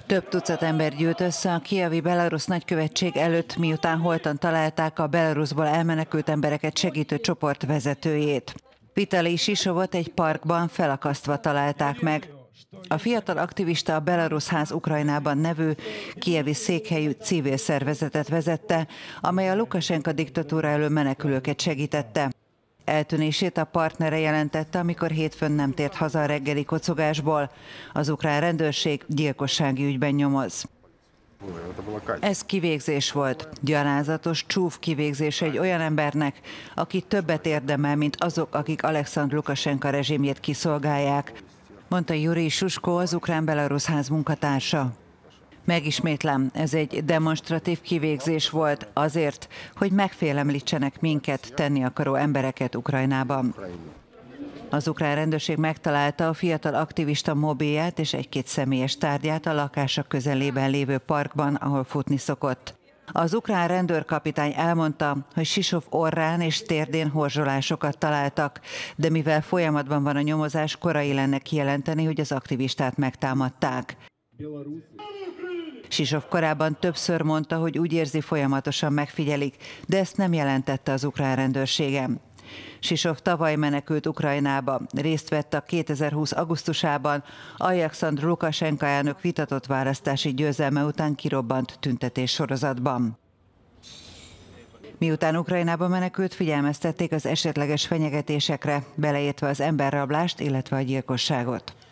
Több tucat ember gyűlt össze a kijevi belarusz nagykövetség előtt, miután holtan találták a Belarusból elmenekült embereket segítő csoport vezetőjét. Vitali Sisovot egy parkban felakasztva találták meg. A fiatal aktivista a Belarus Ház Ukrajnában nevű kijevi székhelyű civil szervezetet vezette, amely a Lukasenka diktatúra elől menekülőket segítette. Eltűnését a partnere jelentette, amikor hétfőn nem tért haza a reggeli kocogásból. Az ukrán rendőrség gyilkossági ügyben nyomoz. Ez kivégzés volt, gyalázatos csúf kivégzés egy olyan embernek, aki többet érdemel, mint azok, akik Alekszandr Lukasenka rezsimjét kiszolgálják, mondta Jurij Susko, az Ukrán-Belarusz Ház munkatársa. Megismétlem, ez egy demonstratív kivégzés volt azért, hogy megfélemlítsenek minket, tenni akaró embereket Ukrajnában. Az ukrán rendőrség megtalálta a fiatal aktivista mobilját és egy-két személyes tárgyát a lakása közelében lévő parkban, ahol futni szokott. Az ukrán rendőrkapitány elmondta, hogy Sisov orrán és térdén horzsolásokat találtak, de mivel folyamatban van a nyomozás, korai lenne kijelenteni, hogy az aktivistát megtámadták. Sisov korábban többször mondta, hogy úgy érzi, folyamatosan megfigyelik, de ezt nem jelentette az ukrán rendőrségen. Sisov tavaly menekült Ukrajnába, részt vett a 2020. augusztusában Alekszandr Lukasenka elnök vitatott választási győzelme után kirobbant tüntetéssorozatban. Miután Ukrajnába menekült, figyelmeztették az esetleges fenyegetésekre, beleértve az emberrablást, illetve a gyilkosságot.